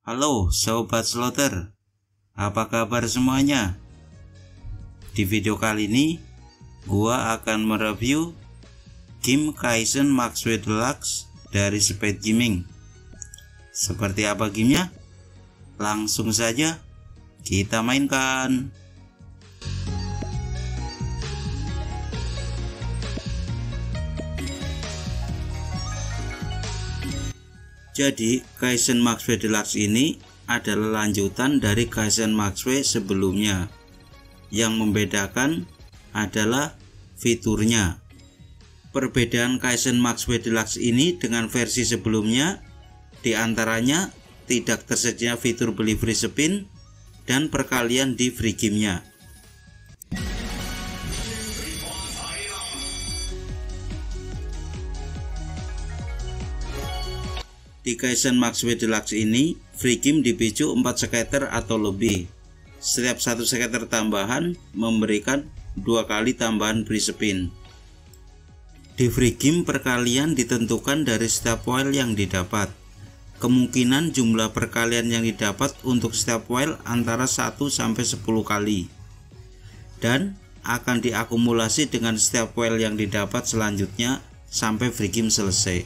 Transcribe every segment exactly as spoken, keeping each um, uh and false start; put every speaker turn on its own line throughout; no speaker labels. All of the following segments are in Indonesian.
Halo Sobat Slotter, apa kabar semuanya? Di video kali ini gua akan mereview game caishen maxway deluxe dari Spadegaming. Seperti apa gamenya? Langsung saja kita mainkan. Jadi caishen maxway deluxe ini adalah lanjutan dari caishen maxway sebelumnya. Yang membedakan adalah fiturnya. Perbedaan caishen maxway deluxe ini dengan versi sebelumnya diantaranya tidak tersedia fitur beli free spin dan perkalian di free game-nya. Di caishen maxway deluxe ini, free game dipicu empat skater atau lebih. Setiap satu skater tambahan memberikan dua kali tambahan free spin. Di free game, perkalian ditentukan dari setiap whale yang didapat. Kemungkinan jumlah perkalian yang didapat untuk setiap whale antara satu sampai sepuluh kali. Dan akan diakumulasi dengan setiap whale yang didapat selanjutnya sampai free game selesai.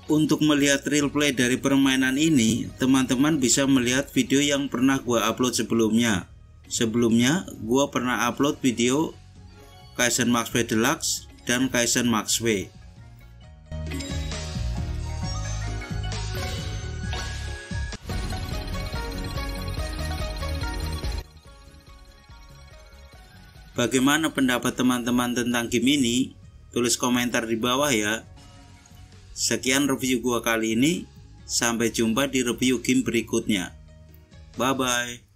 Untuk melihat real play dari permainan ini, teman-teman bisa melihat video yang pernah gua upload sebelumnya. Sebelumnya, gua pernah upload video caishen maxway deluxe dan caishen maxway. Bagaimana pendapat teman-teman tentang game ini? Tulis komentar di bawah ya. Sekian review gua kali ini. Sampai jumpa di review game berikutnya. Bye bye.